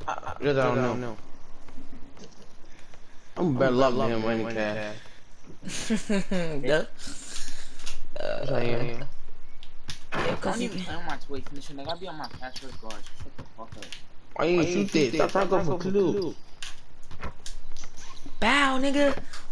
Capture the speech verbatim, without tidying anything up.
Because I don't know. I'm better luck than him winning cash. Duh. Yes, I am. Yeah, I cause don't you even play on my Twitch mission. They gotta be on my password guard. Shut the fuck up. Why you ain't shoot that? Stop trying to go for clue. bow, nigga.